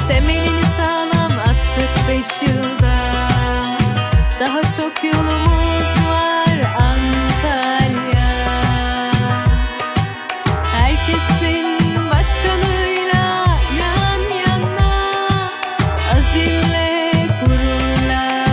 Temelini sağlam attık 5 yılda. Daha çok yolumuz var Antalya. Herkesin başkanıyla yan yana, azimle gururla.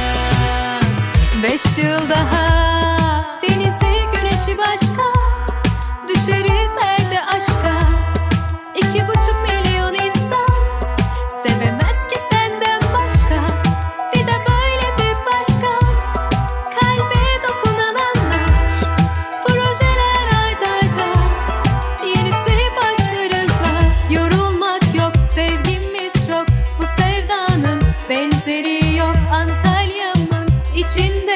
5 yıl daha, denizi güneşi başka, düşeriz erde aşka. 2,5 milyon insan sevemez ki senden başka. Bir de böyle bir başkan, kalbe dokunan anlar. Projeler ard arda, yenisi başlar hızla. Yorulmak yok, sevgimiz çok, bu sevdanın benzeri yok. Antalya'mın içinde